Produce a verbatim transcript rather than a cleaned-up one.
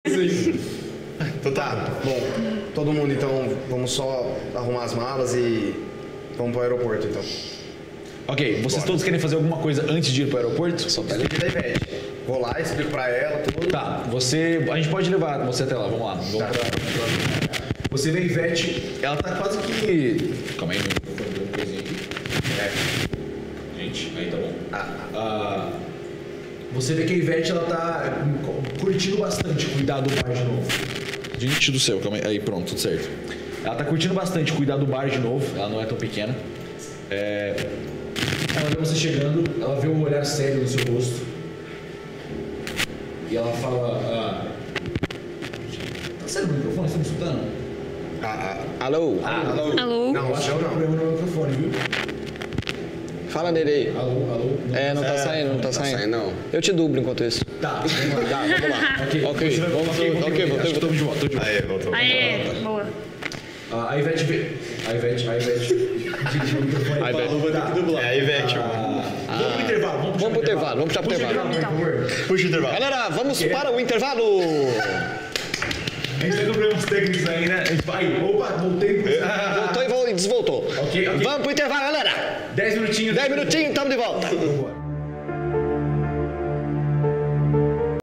Então tá, bom, todo mundo então, vamos só arrumar as malas e vamos pro aeroporto então. Ok, vocês Bora. todos querem fazer alguma coisa antes de ir pro aeroporto? Só pega da Ivete. Vou lá, explico pra ela tudo. Tá, você. A gente pode levar você até lá, vamos lá. Vamos tá. pra... Você vê a Ivete, ela tá quase que. Calma aí, meu coisinha aqui. É. Gente, aí tá bom. Ah, ah, você vê que a Ivete ela tá curtindo bastante cuidar do bar de novo. Gente do céu, calma aí. Aí, pronto, tudo certo. Ela tá curtindo bastante cuidar do bar de novo, ela não é tão pequena. É. Ela vê você chegando, ela vê um olhar sério no seu rosto. E ela fala. Ah, tá sério no microfone? Você tá me escutando? Ah, ah, alô? Ah, alô? Alô? Não, acho que não. tem problema no microfone, viu? Fala nele aí. Alô, alô? Não é, não tá é, saindo, não tá, tá saindo. saindo. Não. Eu te dublo enquanto isso. Tá, vamos lá. Tá, vamos lá. Ok, ok, vai, vamos, ok, ok, ok, voltei. Estou de volta, estou de volta. Aê, voltou. Aê, boa. Ah, a Ivete vê. A Ivete, a Ivete. A Ivete. Tá. É a Ivete, mano. Vamos pro intervalo, vamos Vamos pro intervalo, vamos puxar pro intervalo. Puxa o intervalo. Galera, vamos okay. para o intervalo. A gente tem problemas técnicos aí, né? A gente vai. Opa, voltei. Voltou e desvoltou. Ok, ok. Vamos pro intervalo, galera. Dez minutinhos. Dez minutinhos, estamos de volta.